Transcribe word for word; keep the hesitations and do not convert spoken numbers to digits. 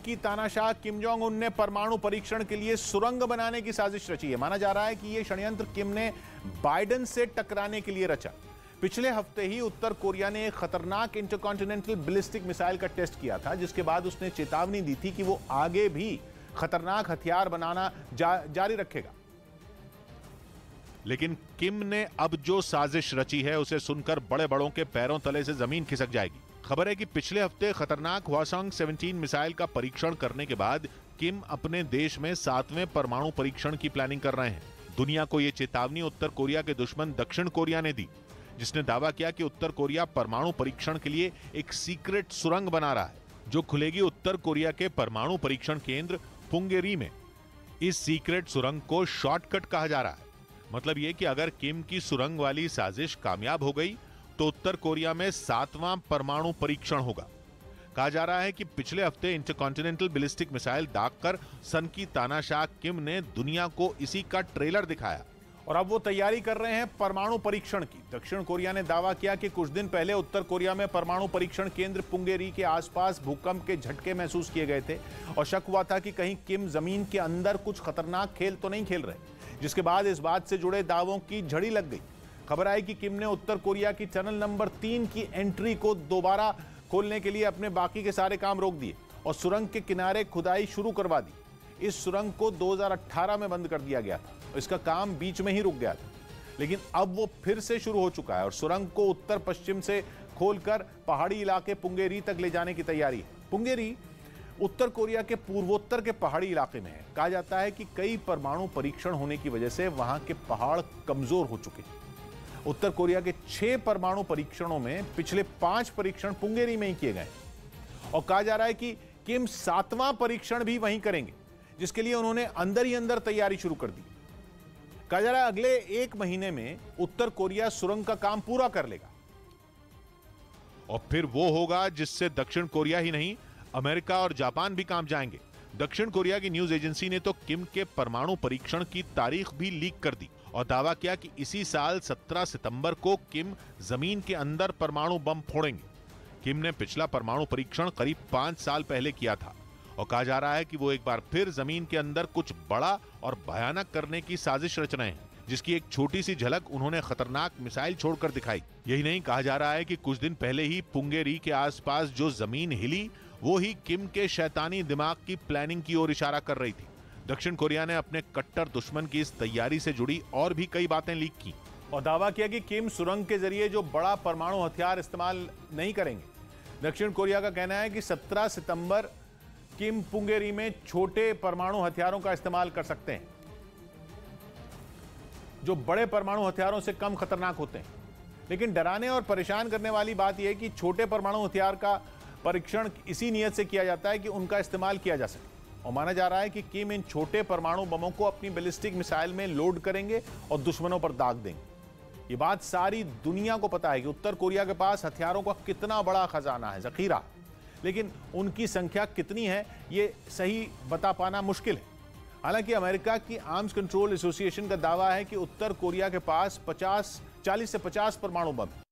की तानाशाह Kim Jong Un ने परमाणु परीक्षण के लिए सुरंग बनाने की साजिश रची है। माना जा रहा है कि यह षड्यंत्र किम ने बाइडेन से टकराने के लिए रचा। पिछले हफ्ते ही उत्तर कोरिया ने एक खतरनाक इंटरकॉन्टिनेंटल बैलिस्टिक मिसाइल का टेस्ट किया था, जिसके बाद उसने चेतावनी दी थी कि वो आगे भी खतरनाक हथियार बनाना जा, जारी रखेगा। लेकिन किम ने अब जो साजिश रची है उसे सुनकर बड़े बड़ों के पैरों तले से जमीन खिसक जाएगी। खबर है कि पिछले हफ्ते खतरनाक हवासोंग सत्रह मिसाइल का परीक्षण करने के बाद किम अपने देश में सातवें परमाणु परीक्षण की प्लानिंग कर रहे हैं। दुनिया को यह चेतावनी उत्तर कोरिया के दुश्मन दक्षिण कोरिया ने दी, जिसने दावा किया कि उत्तर कोरिया परमाणु परीक्षण के लिए एक सीक्रेट सुरंग बना रहा है, जो खुलेगी उत्तर कोरिया के परमाणु परीक्षण केंद्र पुंगेरी में। इस सीक्रेट सुरंग को शॉर्टकट कहा जा रहा है। मतलब यह कि अगर किम की सुरंग वाली साजिश कामयाब हो गई तो उत्तर कोरिया में सातवां परमाणु परीक्षण होगा। कहा जा रहा है कि पिछले हफ्ते इंटरकॉन्टिनेंटल बैलिस्टिक मिसाइल दागकर सन की तानाशाह किम ने दुनिया को इसी का ट्रेलर दिखाया और अब वो तैयारी कर रहे हैं परमाणु परीक्षण की। दक्षिण कोरिया ने दावा किया कि कुछ दिन पहले उत्तर कोरिया में परमाणु परीक्षण केंद्र पुंगेरी के आसपास भूकंप के झटके महसूस किए गए थे और शक हुआ था कि कहीं किम जमीन के अंदर कुछ खतरनाक खेल तो नहीं खेल रहे, जिसके बाद इस बात से जुड़े दावों की झड़ी लग गई। खबर आई कि किम ने उत्तर कोरिया की टनल नंबर तीन की एंट्री को दोबारा खोलने के लिए अपने बाकी के सारे काम रोक दिए और सुरंग के किनारे खुदाई शुरू करवा दी। इस सुरंग को दो हज़ार अठारह में बंद कर दिया गया था और इसका काम बीच में ही रुक गया था, लेकिन अब वो फिर से शुरू हो चुका है और सुरंग को उत्तर पश्चिम से खोलकर पहाड़ी इलाके पुंगेरी तक ले जाने की तैयारी है। पुंगेरी उत्तर कोरिया के पूर्वोत्तर के पहाड़ी इलाके में है। कहा जाता है कि कई परमाणु परीक्षण होने की वजह से वहां के पहाड़ कमजोर हो चुके हैं। उत्तर कोरिया के छह परमाणु परीक्षणों में पिछले पांच परीक्षण पुंगेरी में ही किए गए और कहा जा रहा है कि किम सातवां परीक्षण भी वहीं करेंगे, जिसके लिए उन्होंने अंदर ही अंदर तैयारी शुरू कर दी। कहा जा रहा है अगले एक महीने में उत्तर कोरिया सुरंग का काम पूरा कर लेगा और फिर वो होगा जिससे दक्षिण कोरिया ही नहीं, अमेरिका और जापान भी काम जाएंगे। दक्षिण कोरिया की न्यूज एजेंसी ने तो किम के परमाणु परीक्षण की तारीख भी लीक कर दी और दावा किया कि इसी साल सत्रह सितंबर को किम जमीन के अंदर परमाणु बम फोड़ेंगे। किम ने पिछला परमाणु परीक्षण करीब पांच साल पहले किया था और कहा जा रहा है कि वो एक बार फिर जमीन के अंदर कुछ बड़ा और भयानक करने की साजिश रच रहे हैं, जिसकी एक छोटी सी झलक उन्होंने खतरनाक मिसाइल छोड़कर दिखाई। यही नहीं, कहा जा रहा है कि कुछ दिन पहले ही पुंगेरी के आसपास जो जमीन हिली वो ही किम के शैतानी दिमाग की प्लानिंग की ओर इशारा कर रही थी। दक्षिण कोरिया ने अपने कट्टर दुश्मन की इस तैयारी से जुड़ी और भी कई बातें लीक की और दावा किया कि किम सुरंग के जरिए जो बड़ा परमाणु हथियार इस्तेमाल नहीं करेंगे। दक्षिण कोरिया का कहना है कि सत्रह सितंबर किम पुंगेरी में छोटे परमाणु हथियारों का इस्तेमाल कर सकते हैं, जो बड़े परमाणु हथियारों से कम खतरनाक होते हैं। लेकिन डराने और परेशान करने वाली बात यह है कि छोटे परमाणु हथियार का परीक्षण इसी नियत से किया जाता है कि उनका इस्तेमाल किया जा सके और माना जा रहा है कि किम इन छोटे परमाणु बमों को अपनी बैलिस्टिक मिसाइल में लोड करेंगे और दुश्मनों पर दाग देंगे। ये बात सारी दुनिया को पता है कि उत्तर कोरिया के पास हथियारों का कितना बड़ा खजाना है, जखीरा, लेकिन उनकी संख्या कितनी है ये सही बता पाना मुश्किल है। हालांकि अमेरिका की आर्म्स कंट्रोल एसोसिएशन का दावा है कि उत्तर कोरिया के पास पचास चालीस से पचास परमाणु बम है